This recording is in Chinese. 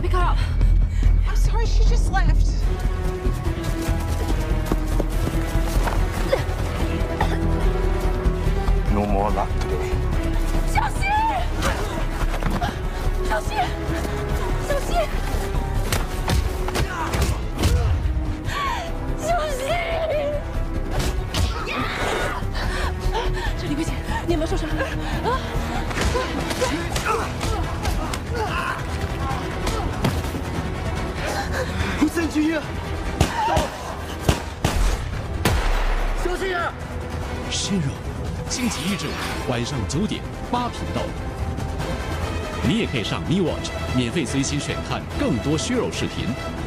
pick her up. I'm sorry, she just left. No more luck today. 小心！小心！小心！小心！这里危险，你有没有受伤？啊！ 不慎去医，走！小心啊 Shiro， 星期一至五晚上9点8频道。你也可以上 Me Watch 免费随心选看更多 Shiro 视频。